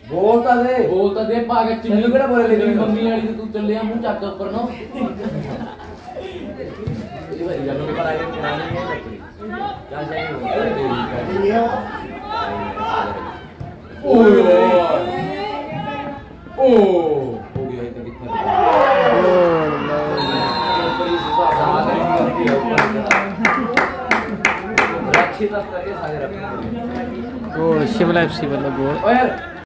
बोलता दे पागल चिन्नी केड़ा बोले लेकिन मम्मी वाली तू चले आ मुंह चक ऊपर नो ये भाई जब मेरे पर आए पुरानी है लकड़ी क्या चाहिए ओ हो गया इतना कितना गोल शिमला एफसी वाला गोल।